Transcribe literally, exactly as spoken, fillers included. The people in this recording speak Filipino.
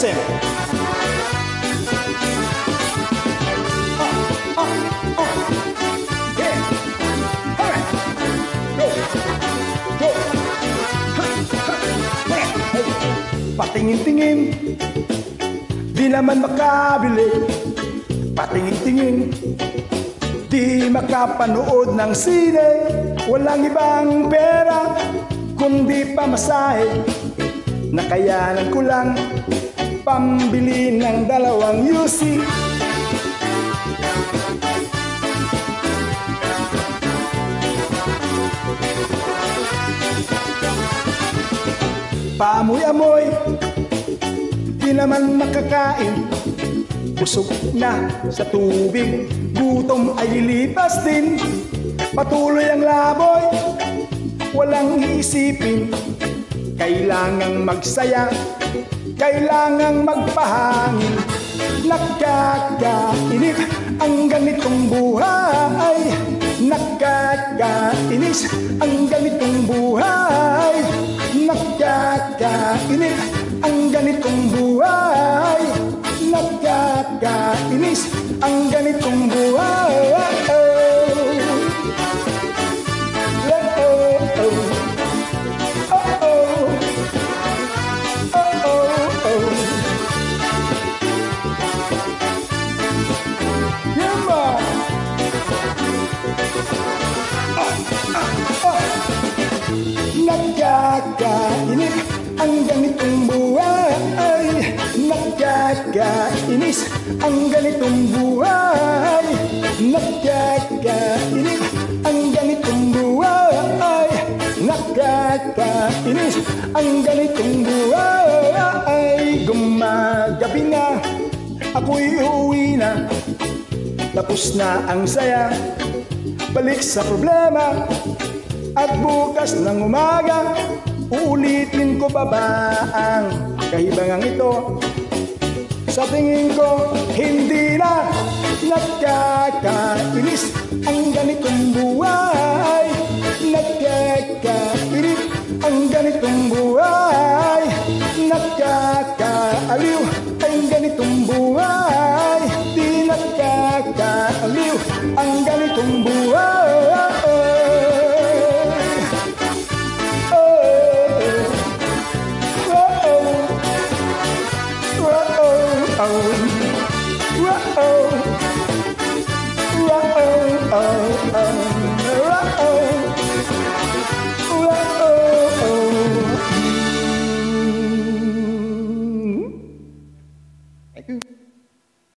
listen. Patingin-tingin, di naman makabili. Patingin-tingin, di makapanood ng sine. Walang ibang pera, kundi pamasahe. Nakayanan ko lang pambili ng dalawang U C. Paamoy-amoy, di naman makakain. Busog na sa tubig, gutom ay lipas din. Patuloy ang laboy, walang iisipin. Kailangang magsaya, kailangang magpahangin. Nakakainip ang ganitong buhay. Nakakainis ang ganitong buhay. Nakakainis ang ganitong buhay. Nakakainis ang ganitong buhay. Nakakainis ang ganitong buhay. Nakakainis ang ganitong buhay. Nakakainis ang ganitong buhay. Nakakainis ang ganitong buhay. Gumagabi na, ako'y uuwi na. Tapos na ang saya, balik sa problema. At bukas ng umaga, uulitin ko pa ba ang kahibangang ito? Sa tingin ko, hindi na. Nakakainis ang ganitong buhay. Nakakainis ang ganitong buhay. Nakakaaliw ang ganitong buhay. Di nakakaaliw ang ganitong buhay. Thank you.